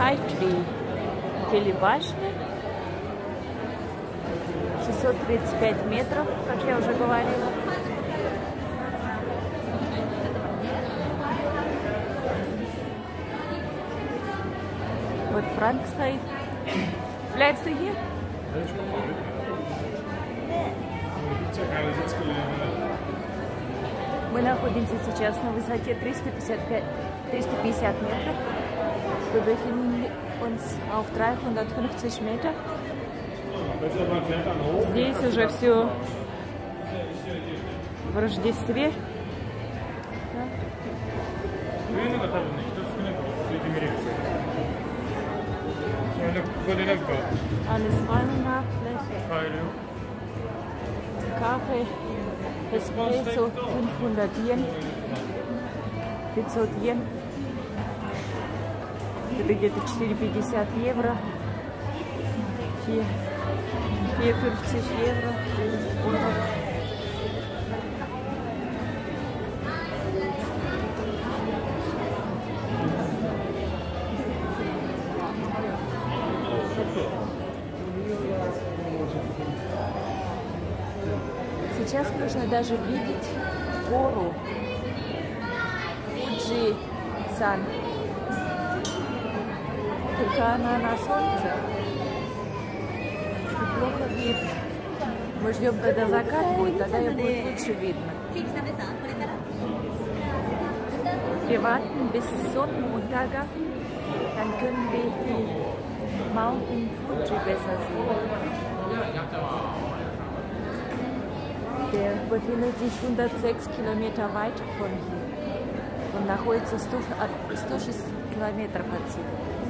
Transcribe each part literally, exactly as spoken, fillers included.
High Tree. Телебашня. шестьсот тридцать пять метров, как я уже говорила. Вот Франк стоит. Bleibst du hier? Мы находимся сейчас на высоте триста пятьдесят пять, триста пятьдесят метров. Wir befinden uns auf dreihundertfünfzig Meter. Здесь уже все в Рождестве. Alles Weihnachtlich. Kaffee, Espresso, fünfhundert Yen, пятьсот йен. Это где-то четыре пятьдесят евро. четыре пятьдесят евро. Сейчас можно даже видеть гору Фуджи-сан. Только она на солнце. Плохо видно. Мы ждем, когда закат будет, тогда ее будет лучше видно. Wir warten bis Sonnenuntergang, dann können wir die Mountain Fuji besser sehen. Der befindet sich hundertsechs Kilometer weit von hier und находится сто шесть километров отсюда.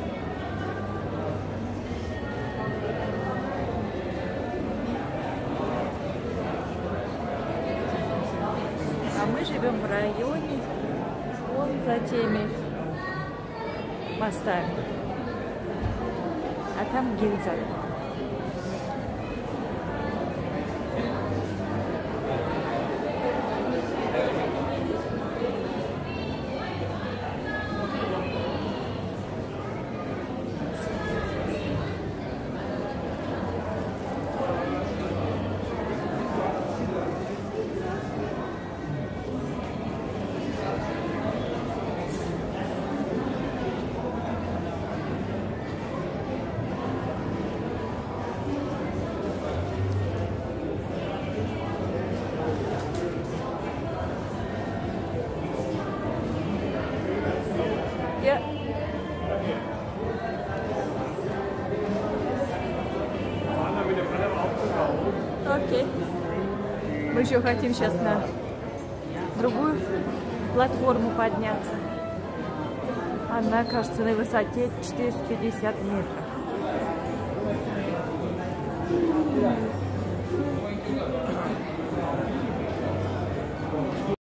А мы живем в районе вон за теми мостами, а там Гинза. Ja. Окей. Мы еще хотим сейчас на другую платформу подняться. Она, кажется, на высоте четыреста пятьдесят метров.